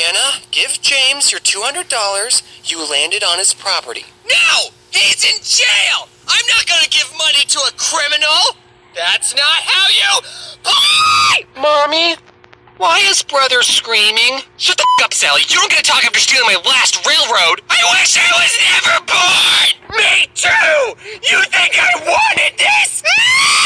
Jenna, give James your $200. You landed on his property. No! He's in jail! I'm not gonna give money to a criminal! That's not how you play! Mommy, why is brother screaming? Shut the f*** up, Sally. You don't get to talk after stealing my last railroad. I wish I was never born! Me too! You think I wanted this?